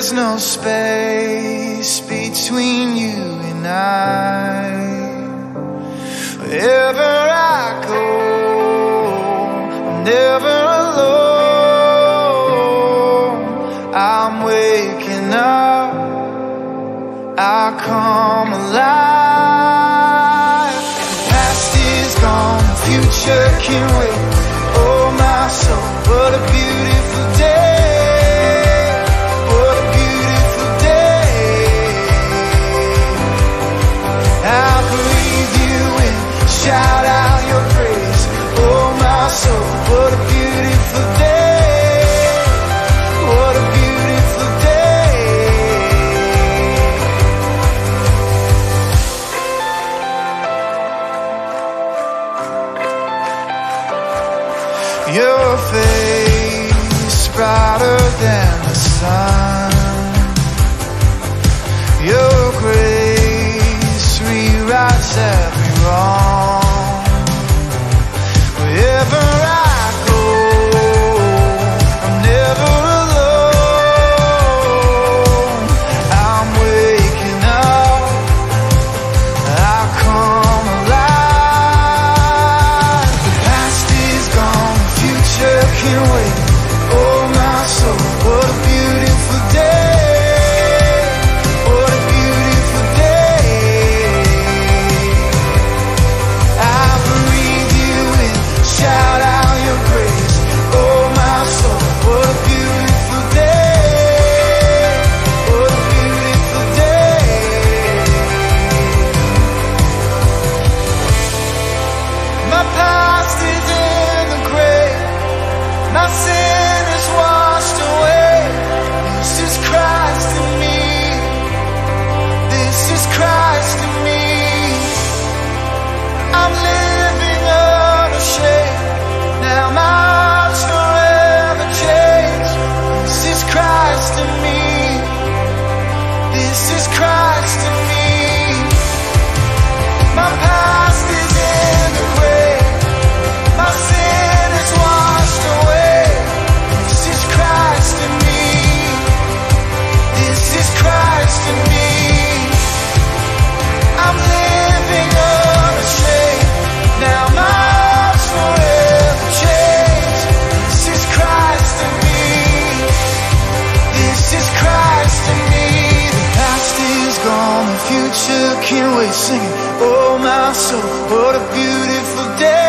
there's no space between you and I. Wherever I go, I'm never alone. I'm waking up, I come alive. The past is gone, the future can wait. Oh my soul, what a beautiful day, what a beautiful day. I breathe you in, shout out your praise. Oh my soul, what a beautiful day, what a beautiful day. Your face brighter than the sun. Your grace rewrites every wrong. Wherever I go, I'm never alone. I'm waking up, I come alive. The past is gone, the future can wait. Oh my soul, what a beautiful day, what a beautiful day. I breathe you in, shout out your praise. Oh my soul, what a beautiful day, what a beautiful day. My past is in the grave, my sin is washed away. This is Christ in me, this is Christ in me. I'm living unashamed, now my heart's forever changed. This is Christ in me, this is Christ in me. My past is in the grave, my sin is washed away. This is Christ in me, this is Christ in me. I'm living unashamed, now my heart's forever changed. This is Christ in me, this is Christ in me. The past is gone, the future can't wait. Singing, oh my soul, what a beautiful day.